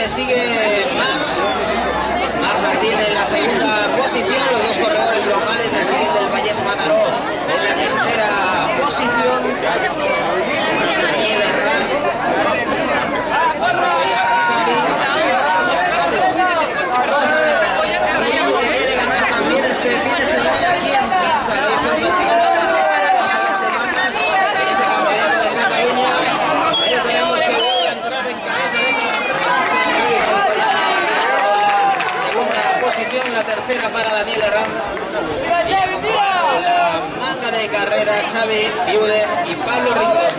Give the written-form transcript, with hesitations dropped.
sigue Max Martín en la segunda posición, los dos corredores locales le siguen del Vallès Mataró en la tercera posición. Daniel Herrán, quiere ganar también este fin de semana aquí en casa, lo hizo en semanas en ese campeonato de Cataluña, pero tenemos que volver a entrar en cabeza de segunda posición, la tercera para Daniel Herrán, la manga de carrera Xavi Viude y Pablo Rincón.